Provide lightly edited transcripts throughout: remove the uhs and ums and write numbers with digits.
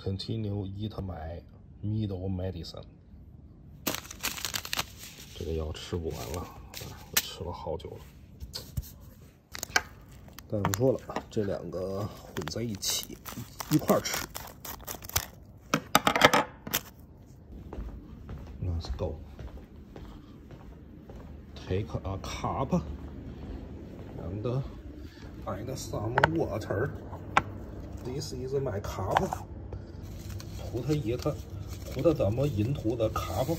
Continue eat my middle medicine。这个药吃不完了，我吃了好久了。大夫说了，这两个混在一起一块吃。Let's go. Take a cup and add some water. This is my cup. Put them into the cup.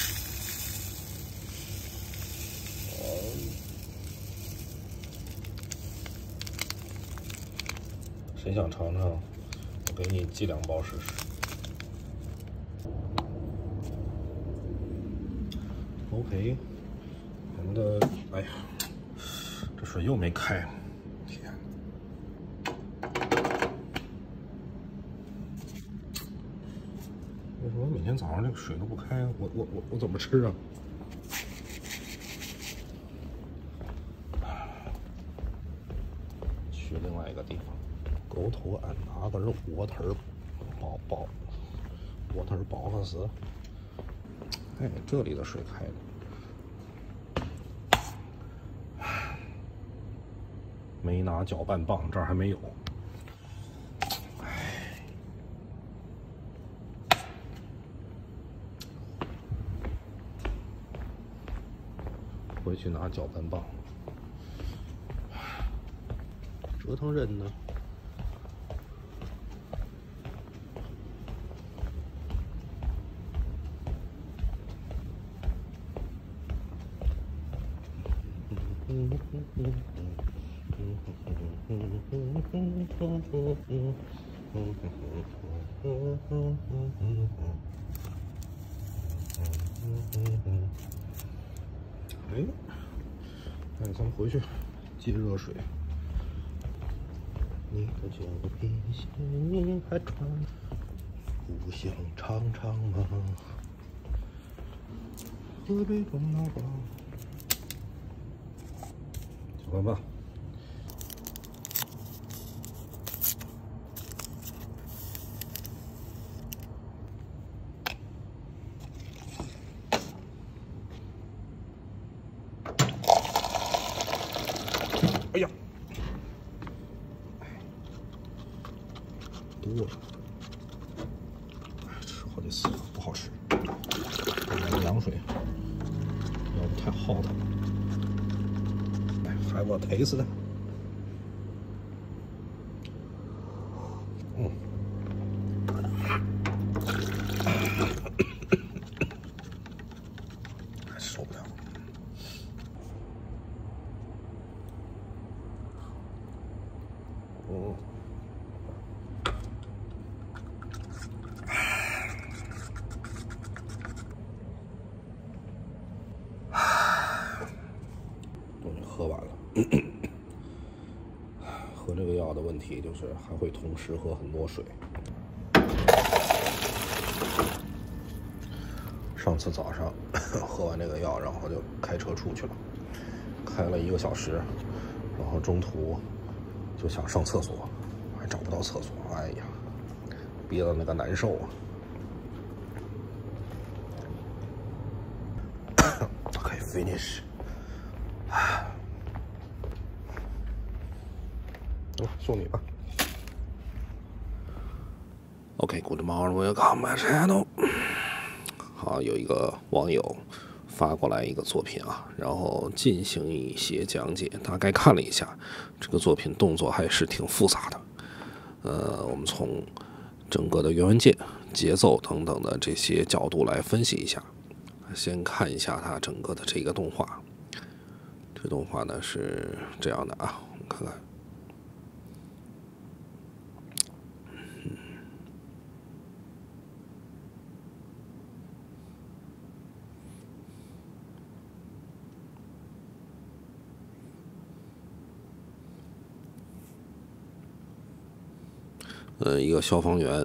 谁想尝尝？我给你寄2包试试。OK， 哎呀，这水又没开，天！为什么每天早上这个水都不开？我怎么吃啊？去另外一个地方。Go to another water box。哎，这里的水开的。没拿搅拌棒，这儿还没有。哎，回去拿搅拌棒，折腾人呢。哎，那咱们回去接热水。你的脚皮鞋还穿故乡长长吗？河北中老棒。搅拌棒。哎呀，多了，吃好几次不好吃。买凉水，要不太耗它了。来，have a taste。受不了。终于喝完了。喝这个药的问题就是还会同时喝很多水。上次早上喝完这个药，然后就开车出去了，开了1个小时，然后中途就想上厕所，还找不到厕所，哎呀，憋得那个难受啊。OK, finish。送你吧。OK, good morning, welcome my channel。好，有一个网友发过来一个作品啊，然后进行一些讲解。大概看了一下，这个作品动作还是挺复杂的。我们从整个的原文件、节奏等等的这些角度来分析一下。先看一下它整个的这个动画。这个动画呢是这样的啊，我们看看。一个消防员，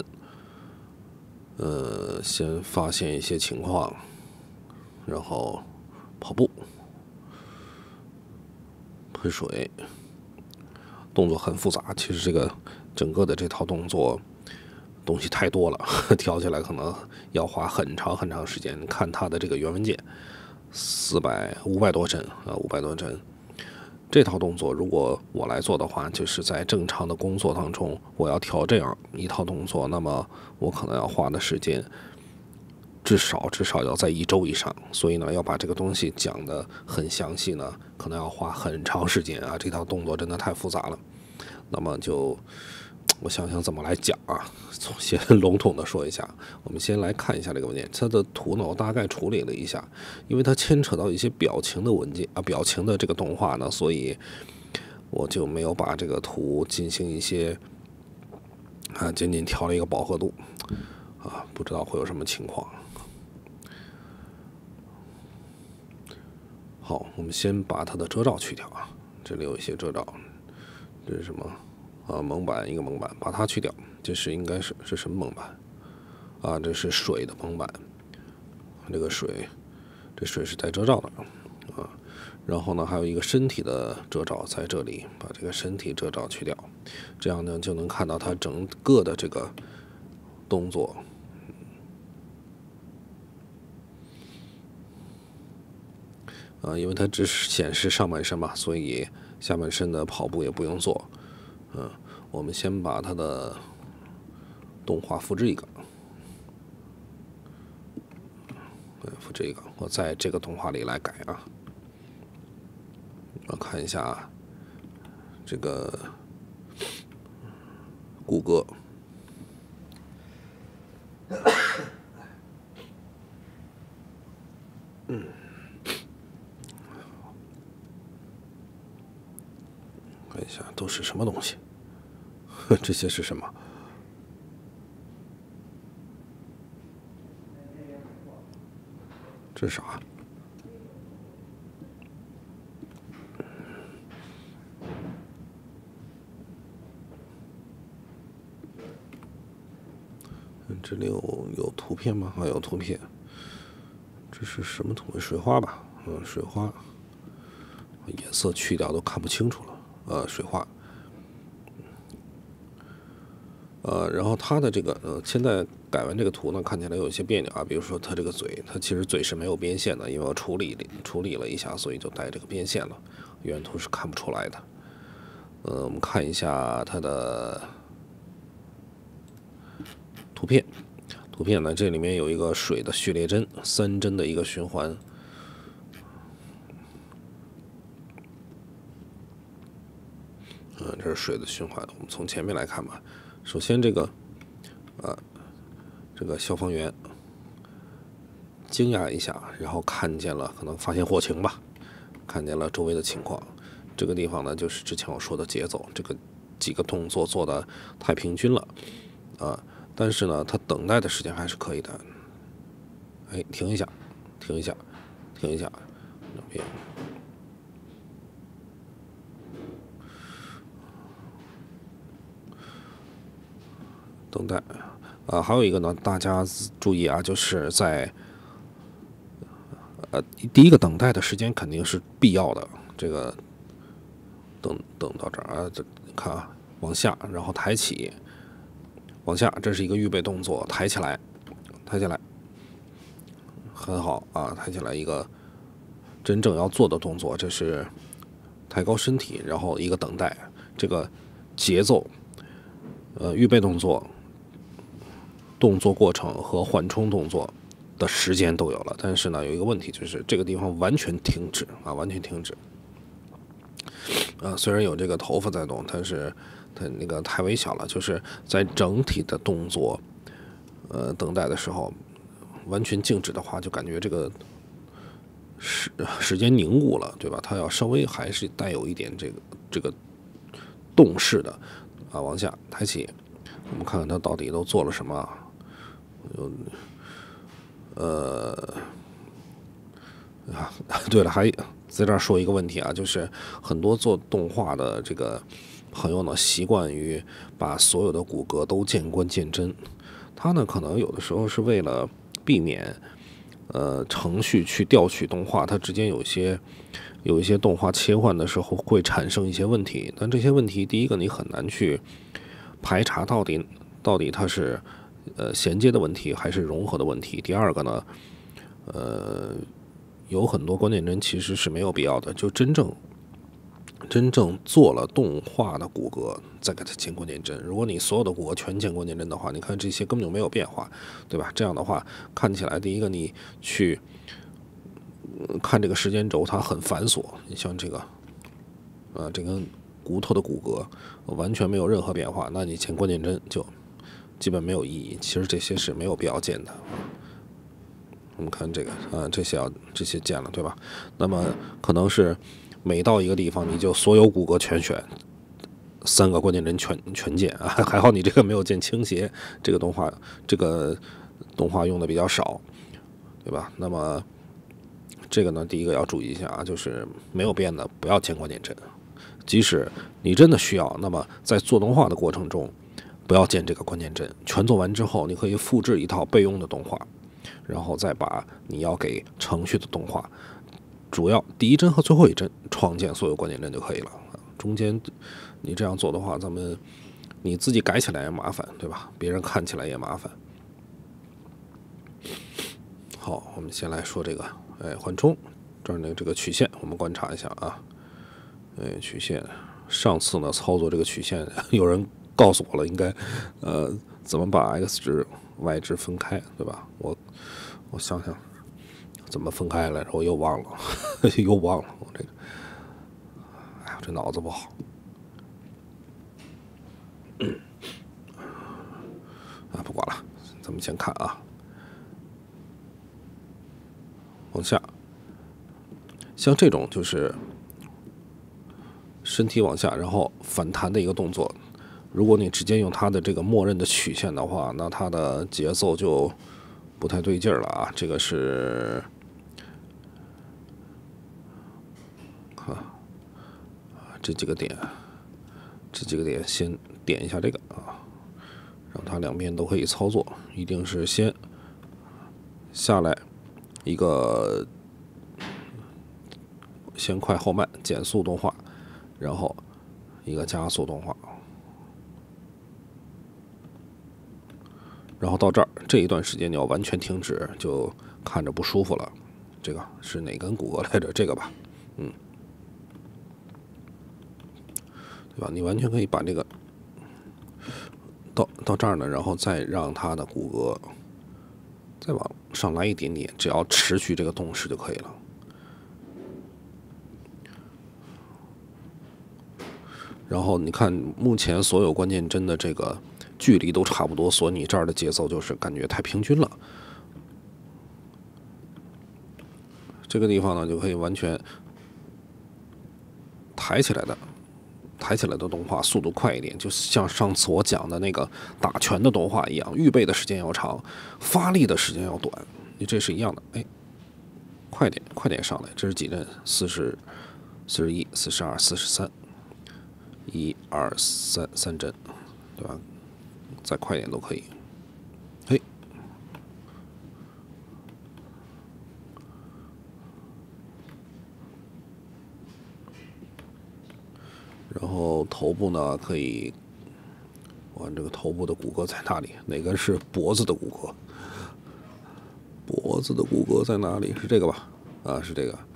先发现一些情况，然后跑步、喷水，动作很复杂。其实这个整个的这套动作东西太多了，调起来可能要花很长时间。看它的这个原文件，500多帧啊，500多帧。这套动作如果我来做的话，就是在正常的工作当中，我要调这样一套动作，那么我可能要花的时间至少要在1周以上。所以呢，要把这个东西讲得很详细呢，可能要花很长时间啊。这套动作真的太复杂了。那么我想想怎么来讲啊。先笼统的说一下，我们先来看一下这个文件。它的图呢，我大概处理了一下，因为它牵扯到一些表情的文件啊，表情的这个动画呢，所以我就没有把这个图进行一些仅仅调了一个饱和度啊，不知道会有什么情况。好，我们先把它的遮罩去掉啊，这里有一些遮罩，这是什么？蒙版，一个蒙版，把它去掉。这是应该是什么蒙版啊？这是水的蒙版。这个水，这水是带遮罩的啊。然后呢，还有一个身体的遮罩在这里，把这个身体遮罩去掉，这样呢就能看到它整个的这个动作。因为它只显示上半身嘛，所以下半身的跑步也不用做。我们先把它的动画复制一个，复制一个，我在这个动画里来改啊。我看一下这个谷歌，看一下都是什么东西。这些是什么？这是啥？这里有图片吗？有图片。这是什么图？水花吧？水花。颜色去掉都看不清楚了。水花。然后它的这个现在改完这个图呢，看起来有一些别扭啊。比如说它这个嘴，它其实嘴是没有边线的，因为我处理了一下，所以就带这个边线了。原图是看不出来的。我们看一下它的图片。图片呢，这里面有一个水的序列帧，3帧的一个循环。这是水的循环。我们从前面来看吧。首先这个消防员惊讶一下，然后看见了，可能发现祸情吧，看见了周围的情况。这个地方呢，就是之前我说的节奏，这个几个动作做的太平均了但是呢，它等待的时间还是可以的。停一下，等待还有一个呢，大家注意啊，就是在第一个等待的时间肯定是必要的。这个等到这儿这看啊，往下，然后抬起，往下，这是一个预备动作，抬起来，很好啊，抬起来一个真正要做的动作，这是抬高身体，然后一个等待，这个节奏，预备动作。动作过程和缓冲动作的时间都有了，但是呢，有一个问题，就是这个地方完全停止。虽然有这个头发在动，但是它那个太微小了，就是在整体的动作，等待的时候，完全静止的话，就感觉这个时间凝固了，对吧？它要稍微还是带有一点这个动势的往下抬起，我们看看它到底都做了什么。对了，还在这儿说一个问题啊，就是很多做动画的这个朋友呢，习惯于把所有的骨骼都见关见真。他呢，可能有的时候是为了避免程序去调取动画，它之间有一些动画切换的时候会产生一些问题。但这些问题，第一个你很难去排查到底它是衔接的问题，还是融合的问题。第二个呢，有很多关键帧其实是没有必要的，就真正做了动画的骨骼再给它建关键帧。如果你所有的骨骼全建关键帧的话，你看这些根本就没有变化，对吧？这样的话看起来，第一个你去看这个时间轴它很繁琐，你像这个这根骨头的骨骼完全没有任何变化，那你建关键帧就基本没有意义。其实这些是没有必要建的。我们看这个这些建了，对吧？那么可能是每到一个地方你就所有骨骼全选，3个关键帧全建啊，还好你这个没有建倾斜，这个动画用的比较少，对吧？那么这个呢，第一个要注意一下啊，就是没有变的不要建关键帧，即使你真的需要，那么在做动画的过程中不要建这个关键帧，全做完之后你可以复制一套备用的动画，然后再把你要给程序的动画主要第一帧和最后一帧创建所有关键帧就可以了。中间你这样做的话，你自己改起来也麻烦，对吧？别人看起来也麻烦。好，我们先来说这个，缓冲这儿的这个曲线，我们观察一下啊。曲线，上次呢操作这个曲线，有人告诉我了，应该怎么把 x 值、y 值分开，对吧？我想想怎么分开来着，我又忘了，我这个，哎呀，这脑子不好。不管了，咱们先看啊，往下，像这种就是身体往下，然后反弹的一个动作。如果你直接用它的这个默认的曲线的话，那它的节奏就不太对劲儿了啊。这个是这几个点先点一下这个啊，让它两边都可以操作。一定是先下来一个先快后慢减速动画，然后一个加速动画，然后到这儿这一段时间你要完全停止，就看着不舒服了。这个是哪根骨骼来着？这个吧，对吧？你完全可以把这个到这儿呢，然后再让它的骨骼再往上来一点点，只要持续这个动势就可以了。然后你看，目前所有关键帧的这个距离都差不多，所以你这儿的节奏就是感觉太平均了。这个地方呢，就可以完全抬起来的动画速度快一点，就像上次我讲的那个打拳的动画一样，预备的时间要长，发力的时间要短。你这是一样的，快点上来，这是几帧？40、41、42、43。1、2、3帧，对吧？再快点都可以。然后头部呢，可以，这个头部的骨骼在哪里？哪个是脖子的骨骼？脖子的骨骼在哪里？是这个吧？是这个。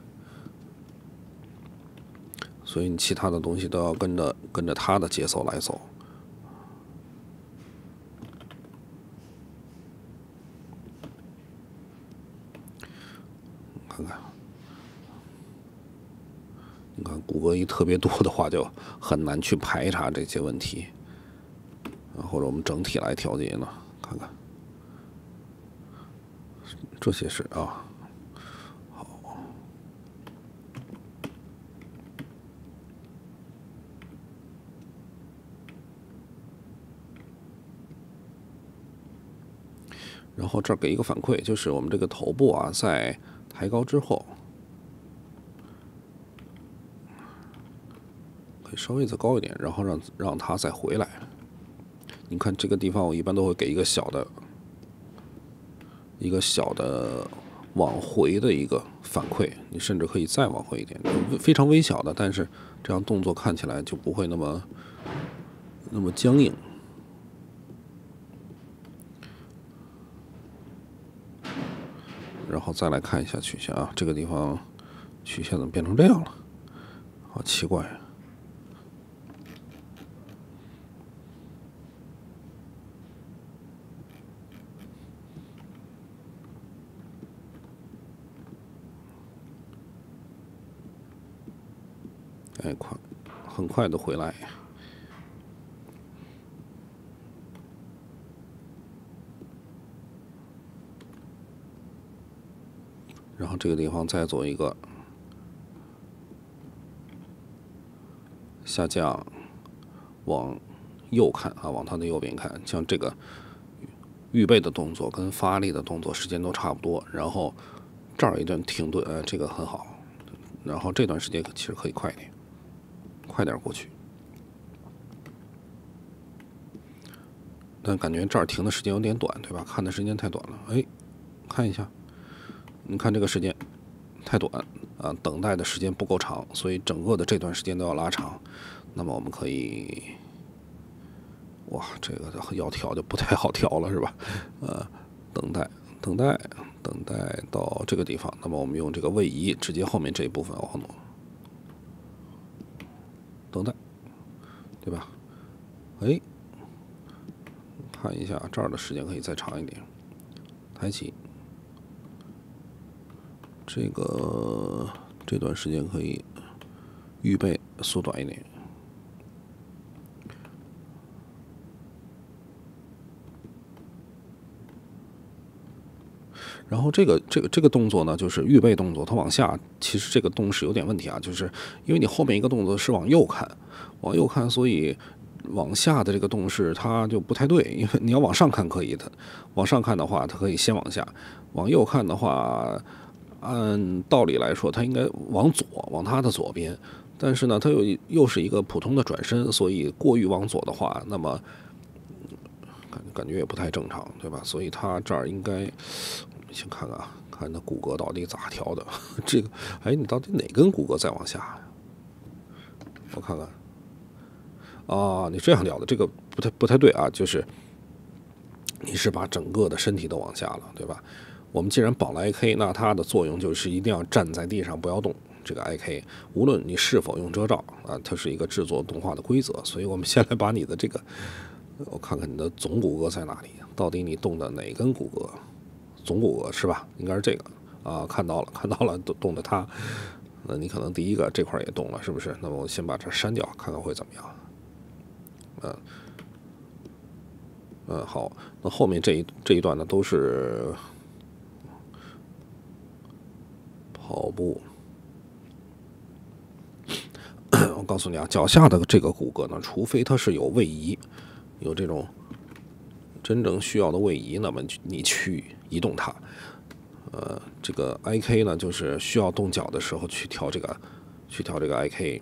所以你其他的东西都要跟着它的节奏来走。看看，你看骨骼一特别多的话，就很难去排查这些问题。或者我们整体来调节呢？看看，这些是啊。然后这儿给一个反馈，就是我们这个头部啊，在抬高之后，可以稍微再高一点，然后让它再回来。你看这个地方，我一般都会给一个小的往回的一个反馈，你甚至可以再往回一点，非常微小的，但是这样动作看起来就不会那么僵硬。 然后再来看一下曲线啊，这个地方曲线怎么变成这样了？好奇怪。哎，很快的回来。然后这个地方再做一个下降，往右看啊，往它的右边看，像这个预备的动作跟发力的动作时间都差不多。然后这儿一段停顿，这个很好。然后这段时间其实可以快一点，快点过去。但感觉这儿停的时间有点短，对吧？看的时间太短了。哎，看一下，你看这个时间太短啊，等待的时间不够长，所以整个的这段时间都要拉长。那么我们可以，哇，这个要调就不太好调了，是吧？等待到这个地方，那么我们用这个位移直接后面这一部分往挪，等待，对吧？哎，看一下这儿的时间可以再长一点，抬起，这段时间可以预备缩短一点。然后这个动作呢，就是预备动作，它往下，其实这个动是有点问题啊，就是因为你后面一个动作是往右看，所以往下的这个动势它就不太对，因为你要往上看可以的，往上看的话它可以先往下，往右看的话，按道理来说它应该往左，往它的左边，但是呢它又是一个普通的转身，所以过于往左的话，那么感觉也不太正常，对吧？所以它这儿应该。先看看啊，看那骨骼到底咋调的。这个，哎，你到底哪根骨骼再往下呀？我看看。啊，你这样调的，这个不太对啊。就是你是把整个的身体都往下了，对吧？我们既然绑了 IK， 那它的作用就是一定要站在地上不要动。这个 IK， 无论你是否用遮罩啊，它是一个制作动画的规则。所以我们先来把你的这个，我看看你的总骨骼在哪里，到底你动的哪根骨骼？总骨骼是吧？应该是这个啊，看到了，动的它。那你可能第一个这块也动了，是不是？那么我先把这删掉，看看会怎么样。好，那后面这一段呢都是跑步。我告诉你啊，脚下的这个骨骼呢，除非它是有位移，有这种真正需要的位移，那么你去移动它。这个 IK 呢，就是需要动脚的时候去调这个 IK。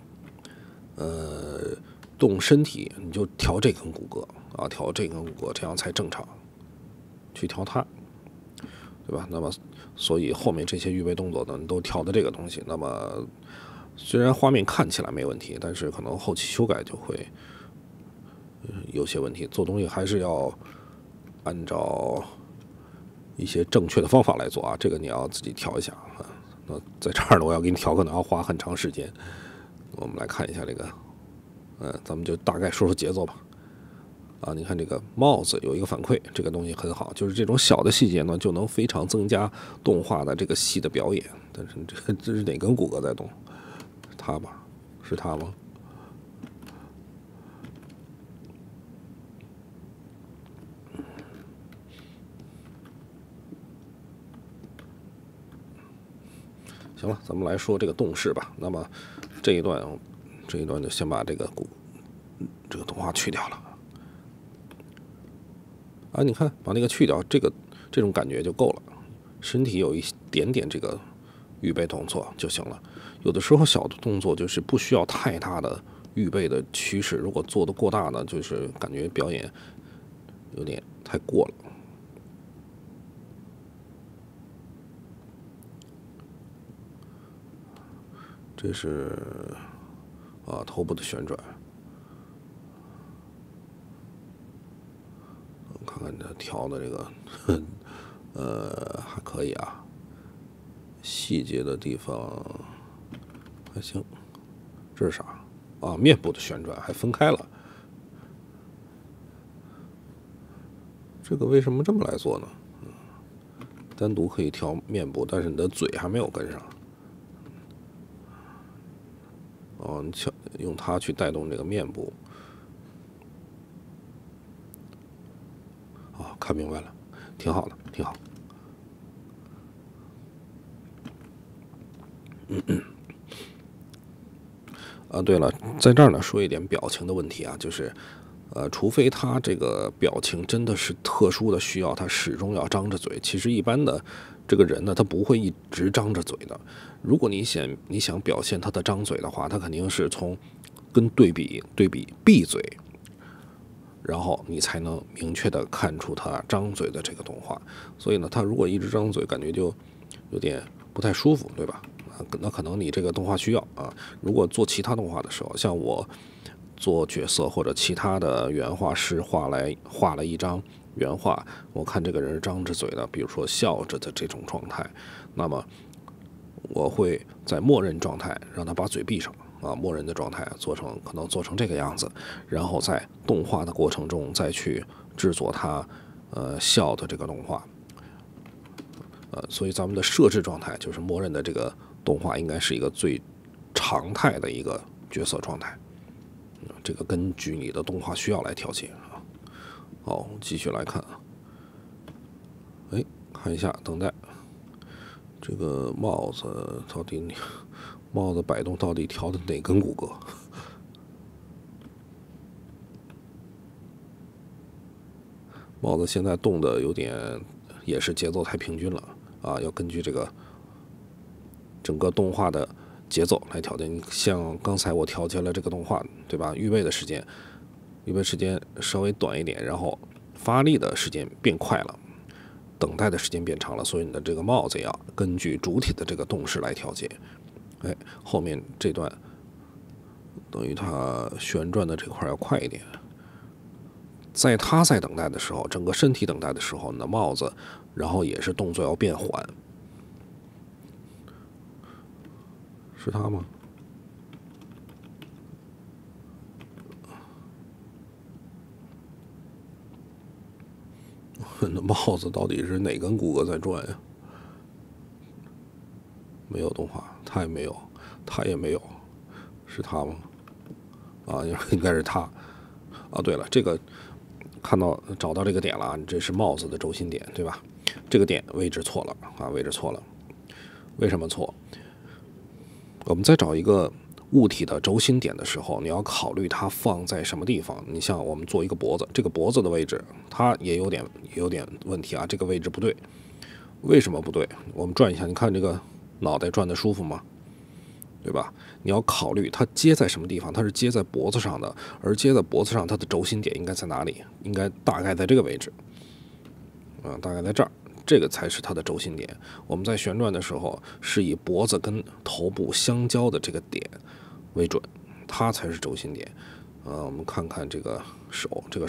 动身体你就调这根骨骼啊，调这根骨骼，这样才正常。去调它，对吧？那么，所以后面这些预备动作呢，你都调的这个东西。那么，虽然画面看起来没问题，但是可能后期修改就会有些问题。做东西还是要按照一些正确的方法来做啊，这个你要自己调一下啊。那在这儿呢，我要给你调，可能要花很长时间。我们来看一下这个，咱们就大概说说节奏吧。啊，你看这个帽子有一个反馈，这个东西很好，就是这种小的细节呢，就能非常增加动画的这个戏的表演。但是这是哪根骨骼在动？它吧？是它吗？行了，咱们来说这个动势吧。那么这一段就先把这个动画去掉了。啊，你看，把那个去掉，这种感觉就够了。身体有一点点这个预备动作就行了。有的时候小的动作就是不需要太大的预备的趋势，如果做的过大呢，就是感觉表演有点太过了。这是头部的旋转。看看这调的这个，还可以啊。 细节的地方还行。这是啥啊？面部的旋转还分开了。这个为什么这么来做呢？单独可以调面部，但是你的嘴还没有跟上。哦，你用它去带动这个面部。哦，看明白了，挺好的，挺好。对了，在这儿呢说一点表情的问题啊，就是，除非他这个表情真的是特殊的需要，他始终要张着嘴。其实一般的这个人呢，他不会一直张着嘴的。如果你想表现他的张嘴的话，他肯定是跟对比闭嘴，然后你才能明确的看出他张嘴的这个动画。所以呢，他如果一直张嘴，感觉就有点不太舒服，对吧？那可能你这个动画需要啊。如果做其他动画的时候，像我做角色或者其他的原画师画了一张原画，我看这个人是张着嘴的，比如说笑着的这种状态，那么我会在默认状态让他把嘴闭上啊，默认的状态可能做成这个样子，然后在动画的过程中再去制作他笑的这个动画。所以咱们的设置状态就是默认的这个动画应该是一个最常态的一个角色状态，这个根据你的动画需要来调节啊。好，继续来看啊。看一下，等待这个帽子摆动到底调的哪根骨骼？帽子现在动的有点，也是节奏太平均了啊，要根据这个整个动画的节奏来调节。你像刚才我调节了这个动画，对吧？预备时间稍微短一点，然后发力的时间变快了，等待的时间变长了，所以你的这个帽子要根据主体的这个动势来调节。后面这段等于它旋转的这块要快一点。在他在等待的时候，整个身体等待的时候，你的帽子，然后也是动作要变缓。是他吗？那帽子到底是哪根骨骼在转呀？没有动画，他也没有，他也没有，是他吗？啊，应该是他。啊，对了，这个找到这个点了啊，这是帽子的轴心点，对吧？这个点位置错了啊，位置错了。为什么错？我们在找一个物体的轴心点的时候，你要考虑它放在什么地方。你像我们做一个脖子，这个脖子的位置它也有点问题啊，这个位置不对。为什么不对？我们转一下，你看这个脑袋转的舒服吗？对吧？你要考虑它接在什么地方，它是接在脖子上的，而接在脖子上，它的轴心点应该在哪里？应该大概在这个位置，大概在这儿，这个才是它的轴心点。我们在旋转的时候，是以脖子跟头部相交的这个点为准，它才是轴心点。我们看看这个手，这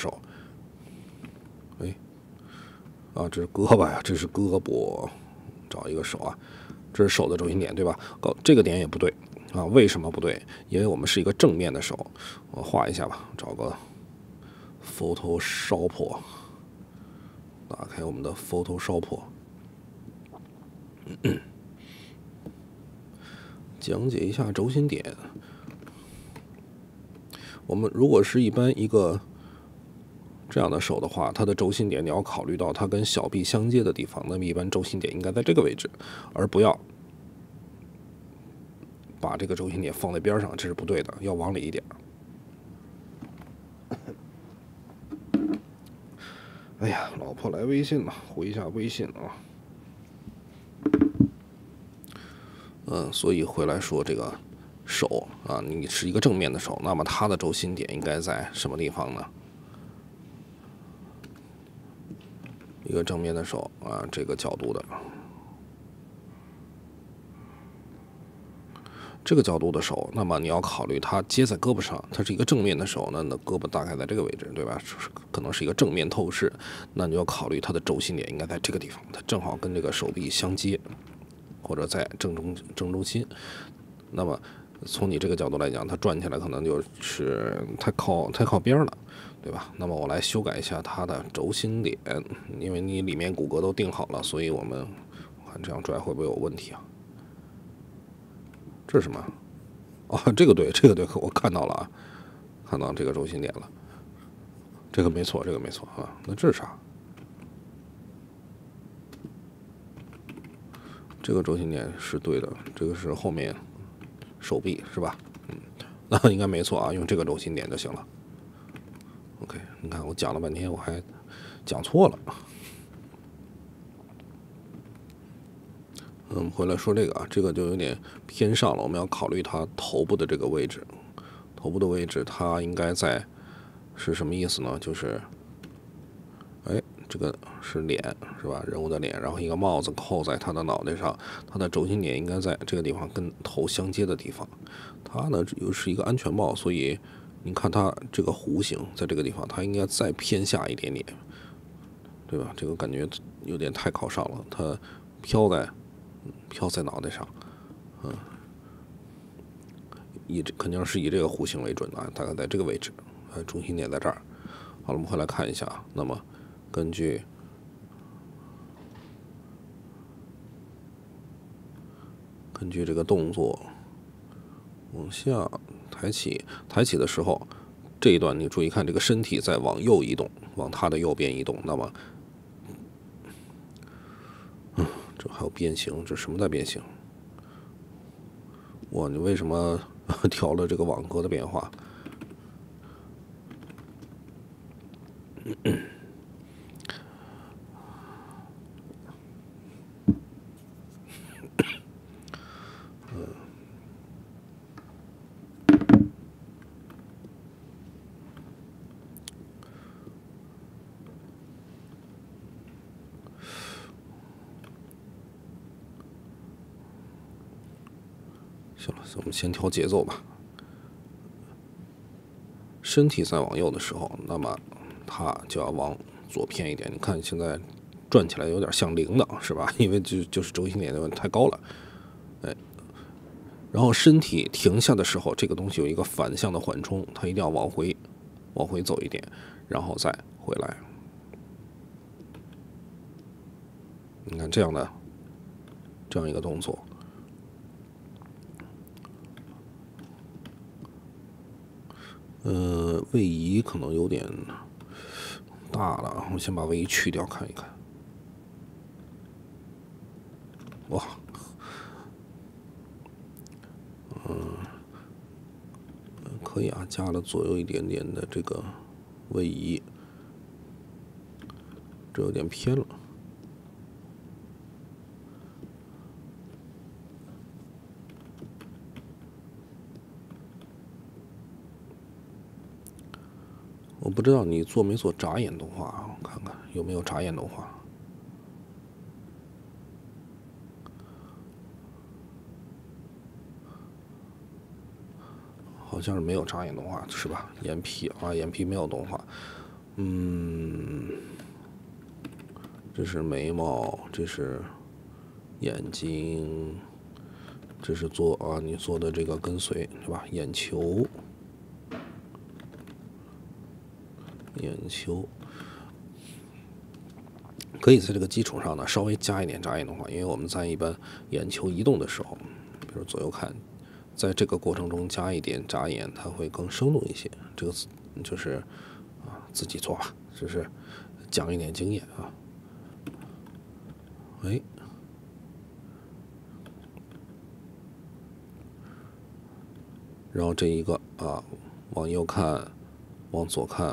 是胳膊呀，这是胳膊，找一个手啊，这是手的轴心点，对吧？这个点也不对。为什么不对？因为我们是一个正面的手。我画一下吧，找个 Photoshop， 打开我们的 Photoshop， 讲解一下轴心点。我们如果是一个这样的手的话，它的轴心点你要考虑到它跟小臂相接的地方，那么一般轴心点应该在这个位置，而不要把这个轴心点放在边上，这是不对的，要往里一点。哎呀，老婆来微信了，回一下微信啊。所以回来说这个手啊，你是一个正面的手，那么它的轴心点应该在什么地方呢？一个正面的手啊，这个角度的。这个角度的手，那么你要考虑它接在胳膊上，它是一个正面的手，那胳膊大概在这个位置，对吧？可能是一个正面透视，那你要考虑它的轴心点应该在这个地方，它正好跟这个手臂相接。 或者在正中心。那么从你这个角度来讲，它转起来可能就是太靠边了，对吧？那么我来修改一下它的轴心点，因为你里面骨骼都定好了，所以我们看这样拽会不会有问题啊？这是什么？哦，这个对，我看到了啊，看到这个轴心点了，这个没错啊。那这是啥？这个轴心点是对的，这个是后面手臂是吧？那应该没错啊，用这个轴心点就行了。OK， 你看我讲了半天，我还讲错了。回来说这个啊，这个就有点偏上了，我们要考虑它头部的这个位置。头部的位置它应该在是什么意思呢？就是，这个是脸是吧？人物的脸，然后一个帽子扣在他的脑袋上，它的轴心点应该在这个地方跟头相接的地方。它呢又是一个安全帽，所以你看它这个弧形在这个地方，它应该再偏下一点点，对吧？这个感觉有点太靠上了，它飘在脑袋上，肯定是以这个弧形为准的，大概在这个位置，中心点在这儿。好了，我们回来看一下，那么根据这个动作往下抬起的时候，这一段你注意看，这个身体在往右移动，往它的右边移动。那么，这还有变形，这什么在变形？哇，你为什么调了这个网格的变化？行了，我们先调节奏吧。身体在往右的时候，那么它就要往左偏一点。你看现在转起来有点像铃铛，是吧？因为就是轴心点的问题太高了，然后身体停下的时候，这个东西有一个反向的缓冲，它一定要往回走一点，然后再回来。你看这样一个动作。位移可能有点大了，我先把位移去掉看一看。哇，可以啊，加了左右一点点的这个位移，这有点偏了。我不知道你做没做眨眼动画啊？我看看有没有眨眼动画。好像是没有眨眼动画，是吧？眼皮啊，眼皮没有动画。这是眉毛，这是眼睛，这是你做的这个跟随，是吧？眼球。可以在这个基础上呢，稍微加一点眨眼动画，因为我们在一般眼球移动的时候，比如左右看，在这个过程中加一点眨眼，它会更生动一些。这个就是自己做吧，就是讲一点经验啊。然后这一个往右看，往左看。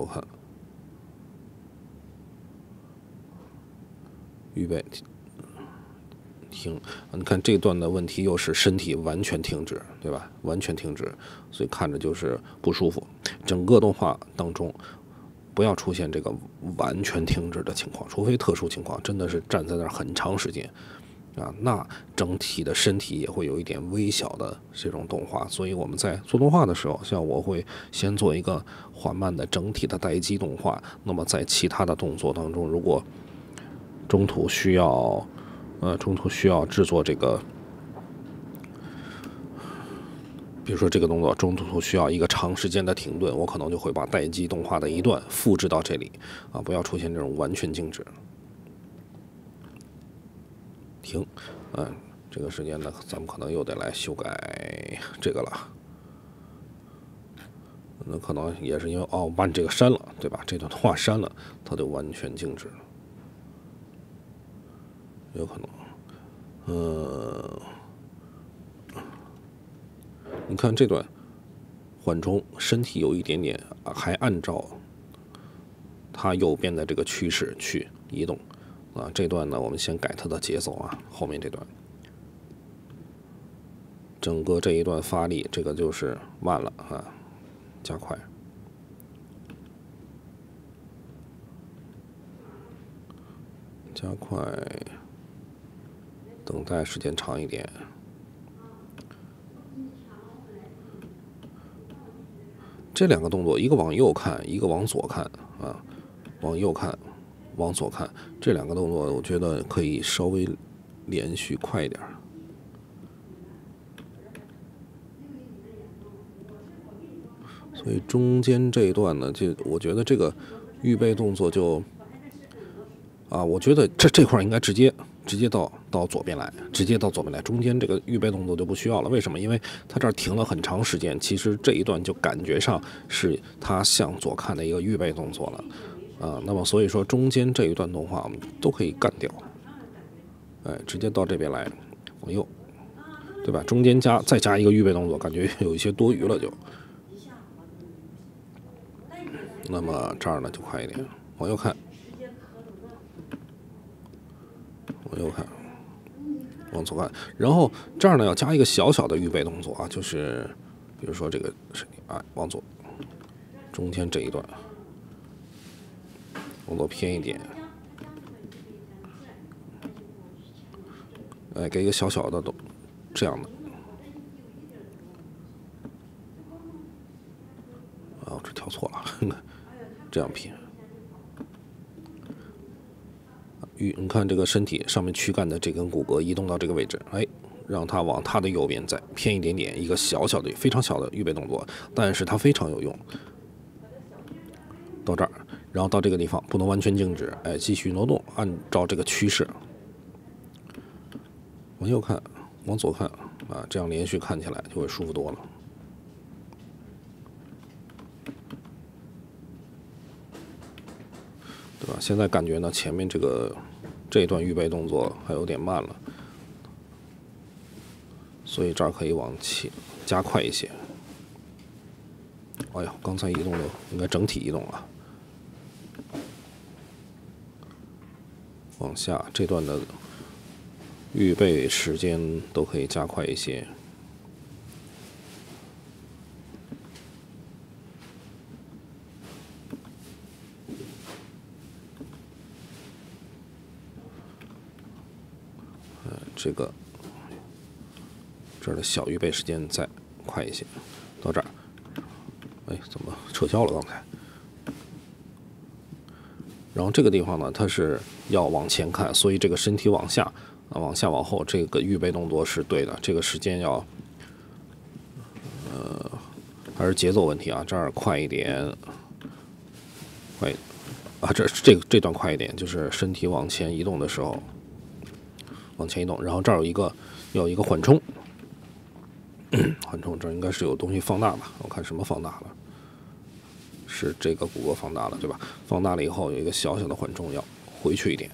预备，停。你看这段的问题又是身体完全停止，对吧？完全停止，所以看着就是不舒服。整个动画当中，不要出现这个完全停止的情况，除非特殊情况，真的是站在那儿很长时间那整体的身体也会有一点微小的这种动画。所以我们在做动画的时候，像我会先做一个缓慢的整体的待机动画。那么在其他的动作当中，如果中途需要中途需要制作这个，比如说这个动作中途需要一个长时间的停顿，我可能就会把待机动画的一段复制到这里啊，不要出现这种完全静止。停，这个时间呢，咱们可能又得来修改这个了。那可能也是因为我把你这个删了，对吧？这段话删了，它就完全静止了，有可能。你看这段缓冲，身体有一点点还按照它右边的这个趋势去移动啊。这段呢，我们先改它的节奏啊，后面这段。整个这一段发力，这个就是慢了啊，加快，等待时间长一点。这两个动作，一个往右看，一个往左看啊，往右看，往左看，这两个动作，我觉得可以稍微连续快一点。所以中间这一段呢，就我觉得这个预备动作就我觉得这块应该直接到左边来，中间这个预备动作就不需要了。为什么？因为它这儿停了很长时间，其实这一段就感觉上是它向左看的一个预备动作了那么所以说中间这一段动画我们都可以干掉，直接到这边来，往右，对吧？中间再加一个预备动作，感觉有一些多余了就。那么这儿呢就快一点，往右看，往左看，然后这儿呢要加一个小小的预备动作啊，就是比如说这个往左，中间这一段往左偏一点，给一个小小的这样的，我这调错了，这样偏。你看这个身体上面躯干的这根骨骼移动到这个位置，让它往它的右边再偏一点点，一个小小的、非常小的预备动作，但是它非常有用。到这儿，然后到这个地方不能完全静止，继续挪动，按照这个趋势，往右看，往左看这样连续看起来就会舒服多了。对吧？现在感觉呢，前面这一段预备动作还有点慢了，所以这儿可以往前加快一些。哎呀，刚才移动的应该整体移动了，往下这段的预备时间都可以加快一些。这儿的小预备时间再快一些，到这儿，怎么撤销了刚才？然后这个地方呢，它是要往前看，所以这个身体往下往后，这个预备动作是对的，这个时间要还是节奏问题啊，这儿快一点，这段快一点，就是身体往前移动的时候。往前移动，然后这儿有一个缓冲，缓冲这应该是有东西放大吧？我看什么放大了？是这个骨骼放大了，对吧？放大了以后有一个小小的缓冲，要回去一点，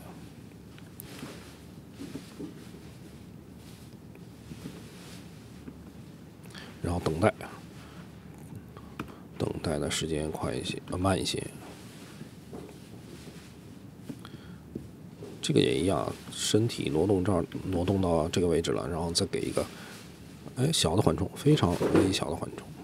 然后等待的时间快一些，慢一些。这个也一样，身体挪动到这个位置了，然后再给一个小的缓冲，非常微小的缓冲。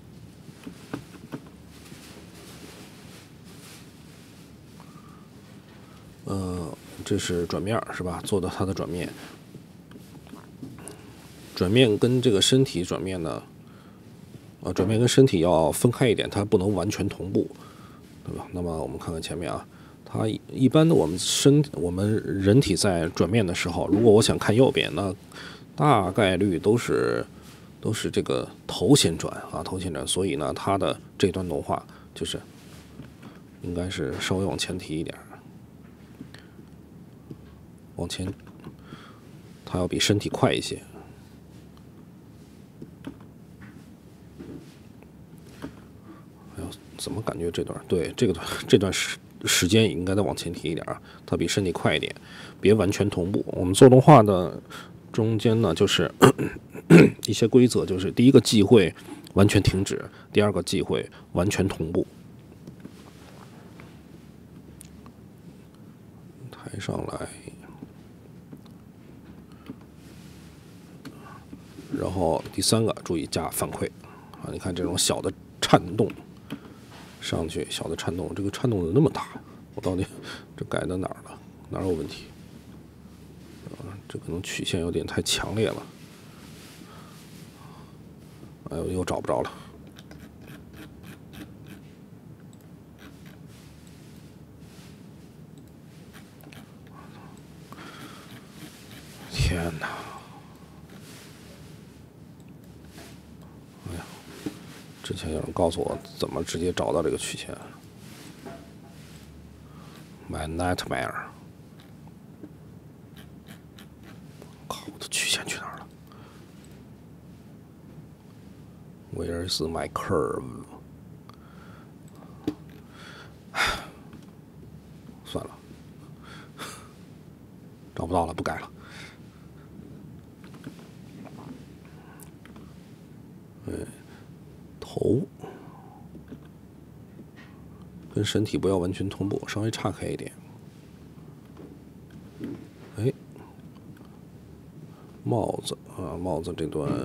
这是转面是吧？做的它的转面，转面跟这个身体转面呢，转面跟身体要分开一点，它不能完全同步，对吧？那么我们看看前面它一般的我们人体在转面的时候，如果我想看右边，那大概率都是这个头先转啊，头先转，所以呢，它的这段动画就是应该是稍微往前提一点，往前，它要比身体快一些。哎呦，怎么感觉这段对这段时间应该再往前提一点啊，它比身体快一点，别完全同步。我们做动画的中间呢，就是一些规则，就是第一个忌讳完全停止，第二个忌讳完全同步。抬上来，然后第三个注意加反馈啊！你看这种小的颤动。上去小的颤动，这个颤动怎么那么大？我到底这改到哪儿了？哪有问题？这可能曲线有点太强烈了。哎呦，又找不着了。天哪！哎呀！之前有人告诉我怎么直接找到这个曲线。My nightmare！ 靠，我的曲线去哪儿了 ？Where is my curve？ 算了，找不到了，不改了。头跟身体不要完全同步，稍微岔开一点。哎，帽子啊，帽子这段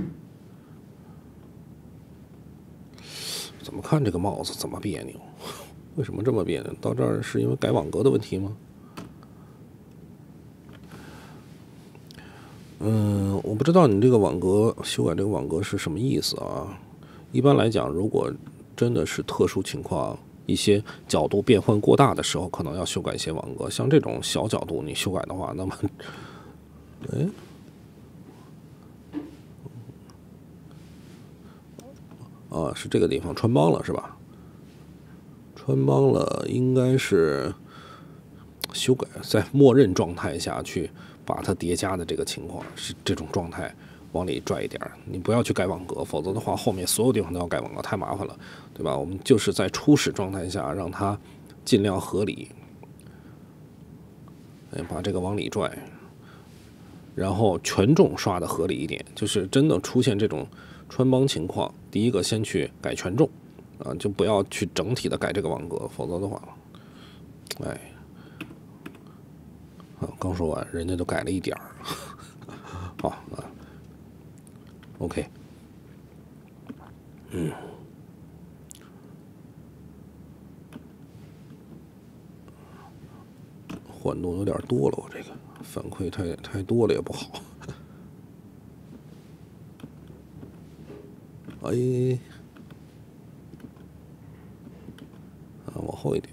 怎么看这个帽子怎么别扭？为什么这么别扭？到这儿是因为改网格的问题吗？我不知道你这个网格修改这个网格是什么意思啊？一般来讲，如果真的是特殊情况，一些角度变换过大的时候，可能要修改一些网格。像这种小角度你修改的话，那么，啊，是这个地方穿帮了是吧？穿帮了应该是修改在默认状态下去把它叠加的这个情况是这种状态。往里拽一点，你不要去改网格，否则的话后面所有地方都要改网格，太麻烦了，对吧？我们就是在初始状态下让它尽量合理，把这个往里拽，然后权重刷的合理一点，就是真的出现这种穿帮情况，第一个先去改权重啊，就不要去整体的改这个网格，否则的话，刚说完，人家都改了一点儿，好啊。OK， 缓动有点多了，我这个反馈太多了也不好。哎，往后一点。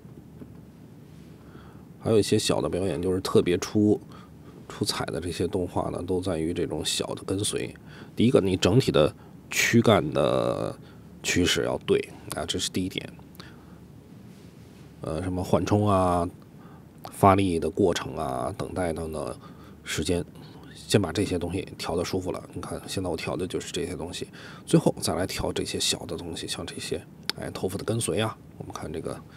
还有一些小的表演，就是特别出彩的这些动画呢，都在于这种小的跟随。第一个，你整体的躯干的趋势要对啊，这是第一点。什么缓冲啊、发力的过程啊、等待等等时间，先把这些东西调的舒服了。你看，现在我调的就是这些东西，最后再来调这些小的东西，像这些头发的跟随啊。我们看这个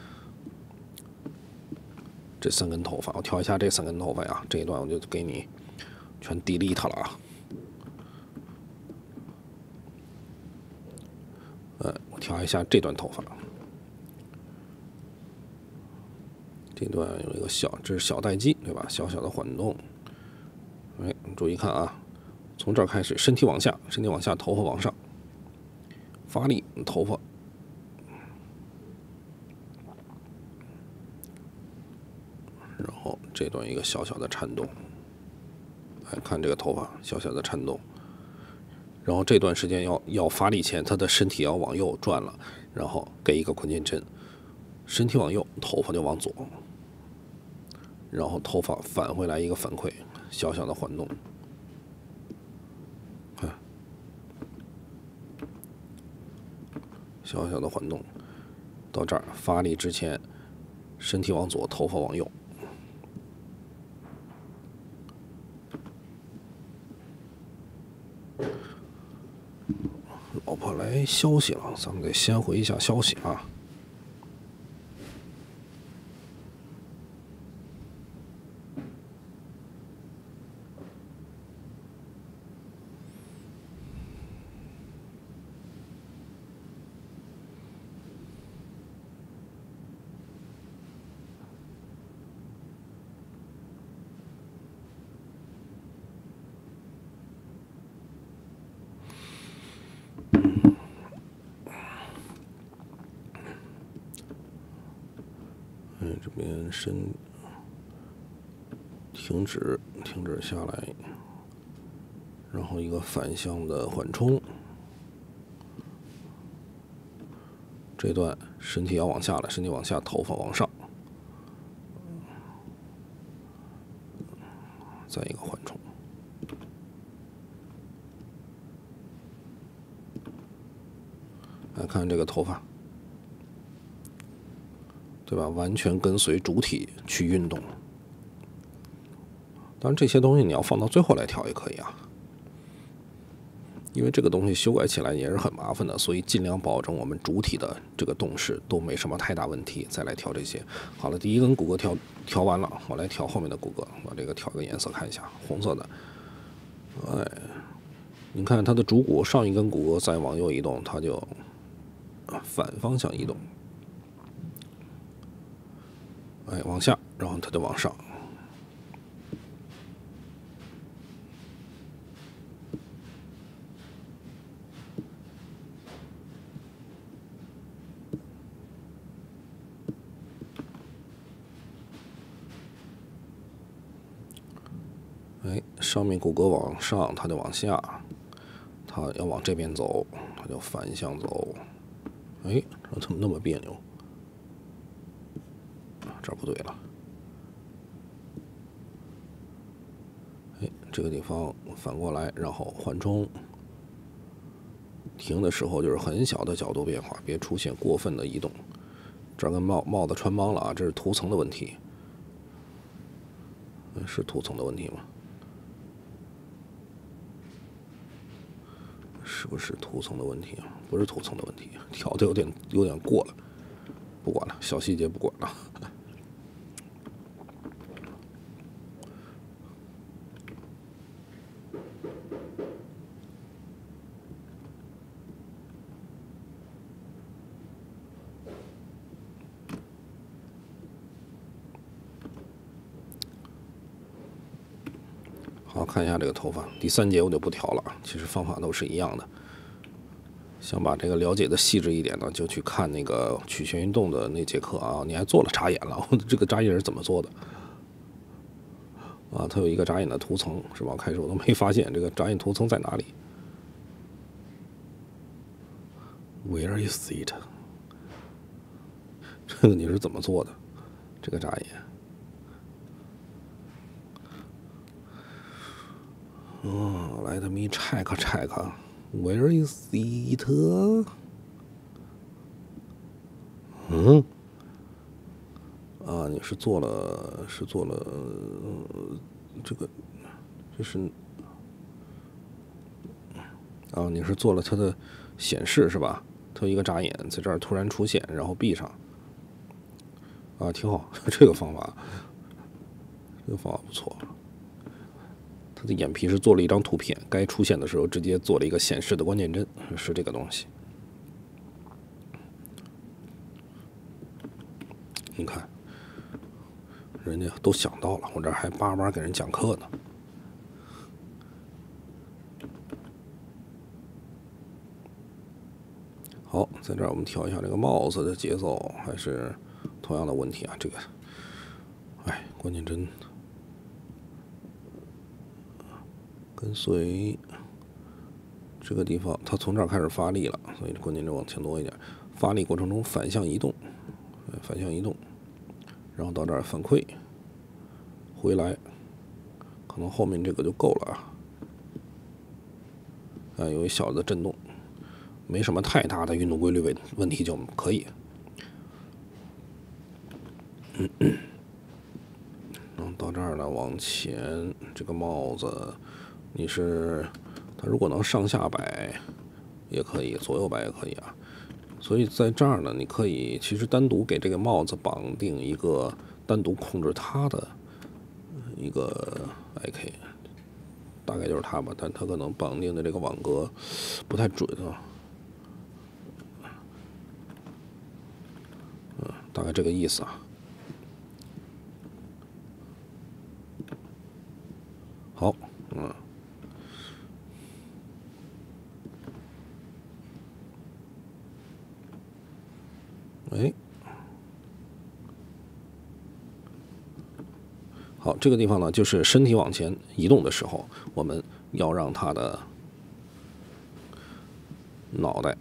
这3根头发，我调一下这3根头发呀，这一段我就给你全 delete 了啊。我调一下这段头发，这段有一个这是小待机，对吧？小小的缓动。注意看啊，从这儿开始，身体往下，头发往上，发力，头发，然后这段一个小小的颤动，看这个头发小小的颤动。然后这段时间要发力前，他的身体要往右转了，然后给一个捆肩针， 身体往右，头发就往左，然后头发返回来一个反馈，小小的晃动，看，小小的晃动，到这儿发力之前，身体往左，头发往右。老婆来消息了，咱们得先回一下消息啊。这边停止下来，然后一个反向的缓冲，这段身体要往下了，身体往下，头发往上，再一个缓冲。来看这个头发，对吧？完全跟随主体去运动。当然，这些东西你要放到最后来调也可以啊，因为这个东西修改起来也是很麻烦的，所以尽量保证我们主体的这个动势都没什么太大问题，再来调这些。好了，第一根骨骼调完了，我来调后面的骨骼，把这个调个颜色看一下，红色的。哎，你看它的主骨上一根骨骼再往右移动，它就反方向移动，哎，往下，然后它就往上。哎，上面骨骼往上，它就往下；它要往这边走，它就反向走。哎，这怎么那么别扭？这儿不对了。哎，这个地方反过来，然后缓冲。停的时候就是很小的角度变化，别出现过分的移动。这儿跟帽子穿帮了啊，这是涂层的问题。是涂层的问题吗？是不是涂层的问题啊？不是涂层的问题，调的有点过了，不管了，小细节不管了。好，看一下这个头发，第3节我就不调了，其实方法都是一样的。想把这个了解的细致一点呢，就去看那个曲线运动的那节课啊。你还做了眨眼了，这个眨眼是怎么做的？啊，它有一个眨眼的图层是吧？开始我都没发现这个眨眼图层在哪里。Where is it？ 这个你是怎么做的？这个眨眼？哦，Let me check。Where is it？ 啊，你是做了这个，这是啊，你是做了它的显示是吧？它有一个眨眼在这儿突然出现，然后闭上。啊，挺好，这个方法不错。它的眼皮是做了一张图片，该出现的时候直接做了一个显示的关键帧，是这个东西。你看，人家都想到了，我这还巴巴给人讲课呢。好，在这儿我们调一下这个帽子的节奏，还是同样的问题啊。这个，哎，关键帧跟随这个地方，它从这儿开始发力了，所以关键帧往前挪一点。发力过程中反向移动， 反向移动，然后到这儿反馈回来，可能后面这个就够了有一小的震动，没什么太大的运动规律问题就可以。然后到这儿呢，往前这个帽子，它如果能上下摆也可以，左右摆也可以啊。所以在这儿呢，你可以其实单独给这个帽子绑定一个单独控制它的一个 IK， 大概就是它吧，但它可能绑定的这个网格不太准大概这个意思好，好，这个地方呢，就是身体往前移动的时候，我们要让它的脑袋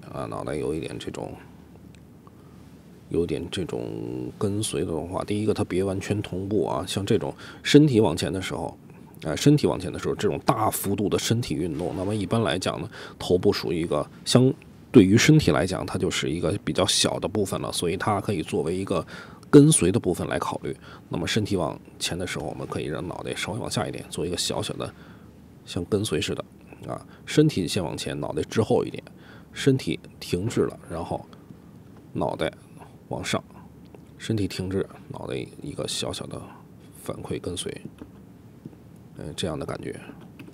有点这种跟随的动画。第一个，它别完全同步像这种身体往前的时候，这种大幅度的身体运动，那么一般来讲呢，头部属于一个对于身体来讲，它就是一个比较小的部分了，所以它可以作为一个跟随的部分来考虑。那么身体往前的时候，我们可以让脑袋稍微往下一点，做一个小小的像跟随似的身体先往前，脑袋滞后一点，身体停滞了，然后脑袋往上，身体停滞，脑袋一个小小的反馈跟随，这样的感觉，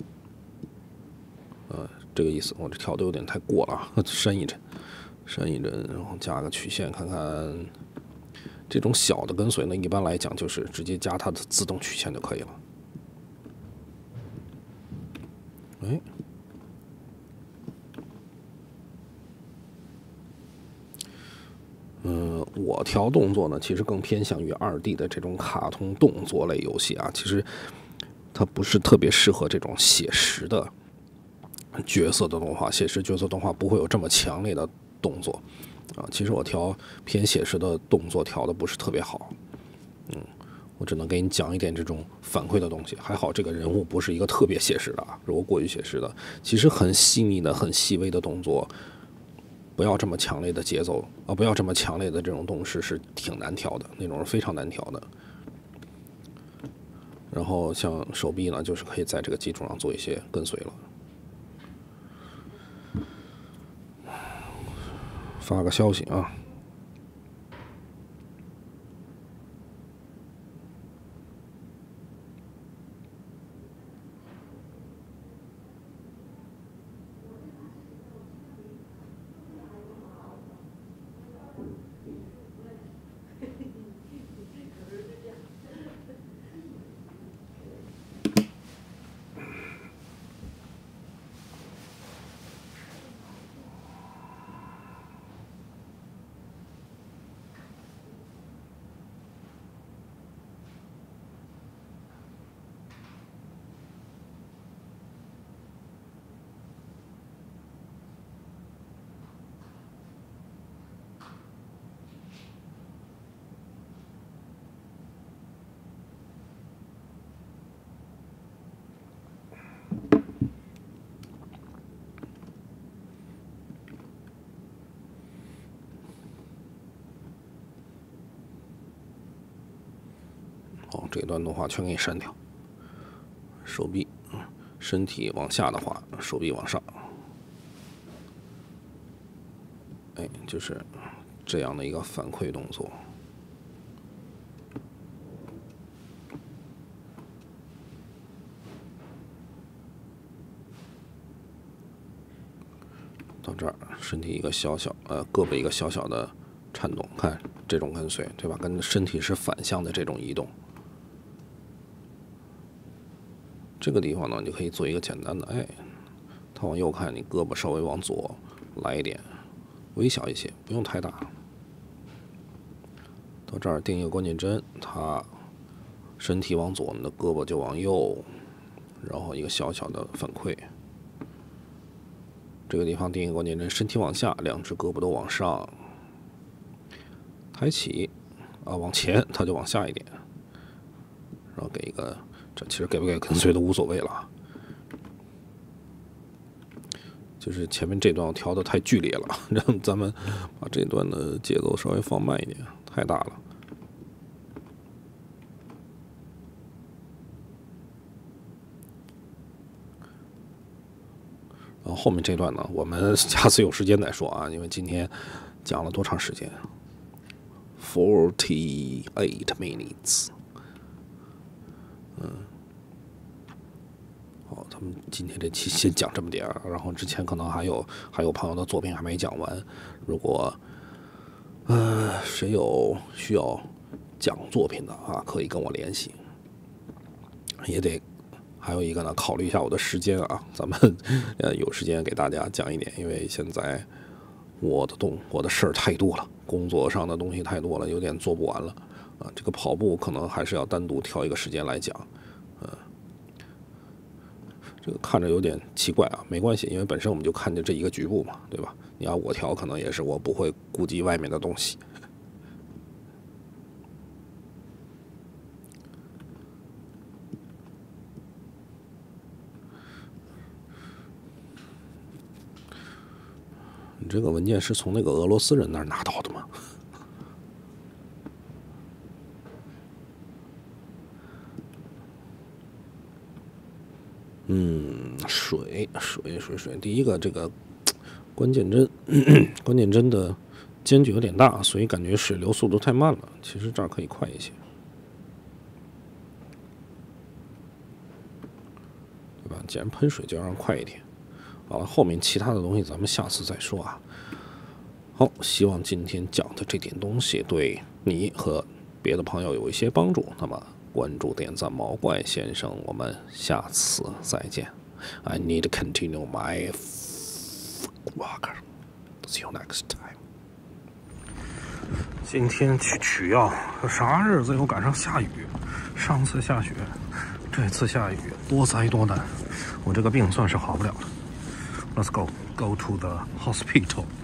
这个意思。我这调的有点太过了删一帧，然后加个曲线，看看这种小的跟随呢，一般来讲就是直接加它的自动曲线就可以了。我调动作呢，其实更偏向于2D 的这种卡通动作类游戏其实它不是特别适合这种写实的角色的动画。写实角色动画不会有这么强烈的动作其实我调偏写实的动作调的不是特别好，我只能给你讲一点这种反馈的东西。还好这个人物不是一个特别写实的如果过于写实的，其实很细腻的、很细微的动作，不要这么强烈的节奏不要这么强烈的这种动势是挺难调的，那种是非常难调的。然后像手臂呢，就是可以在这个基础上做一些跟随了。发个消息这一段动画全给你删掉。手臂，身体往下的话，手臂往上，就是这样的一个反馈动作。到这儿，身体一个小小胳膊一个小小的颤动，看这种跟随，对吧？跟身体是反向的这种移动。这个地方呢，你就可以做一个简单的，它往右看，你胳膊稍微往左来一点，微小一些，不用太大。到这儿定一个关键帧，它身体往左，你的胳膊就往右，然后一个小小的反馈。这个地方定一个关键帧，身体往下，2只胳膊都往上，抬起， 啊，往前它就往下一点，然后给一个，这其实给不给跟随都无所谓了，就是前面这段我调的太剧烈了，让咱们把这段的节奏稍微放慢一点，太大了。然后后面这段呢，我们下次有时间再说啊，因为今天讲了多长时间？48 minutes。好，咱们今天这期先讲这么点儿，然后之前可能还有朋友的作品还没讲完，如果谁有需要讲作品的啊，可以跟我联系，也得。还有一个呢，考虑一下我的时间啊，咱们有时间给大家讲一点，因为现在我的事儿太多了，工作上的东西太多了，有点做不完了啊。这个跑步可能还是要单独挑一个时间来讲，这个看着有点奇怪啊，没关系，因为本身我们就看见这一个局部嘛，对吧？你要我调，可能也是我不会顾及外面的东西。你这个文件是从那个俄罗斯人那儿拿到的吗？水。第一个这个关键帧的间距有点大，所以感觉水流速度太慢了。其实这儿可以快一些，对吧？既然喷水，就要让快一点。好了，后面其他的东西咱们下次再说啊。好，希望今天讲的这点东西对你和别的朋友有一些帮助。那么关注、点赞毛怪先生，我们下次再见。I need to continue my walker. See you next time. 今天去取药，啥日子又赶上下雨？上次下雪，这次下雨，多灾多难。我这个病算是好不了了。Let's go to the hospital.